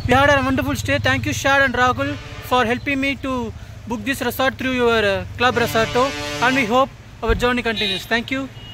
We had a wonderful stay. Thank you, Shad and Rahul, for helping me to book this resort through your club Resorto, and we hope our journey continues. Thank you.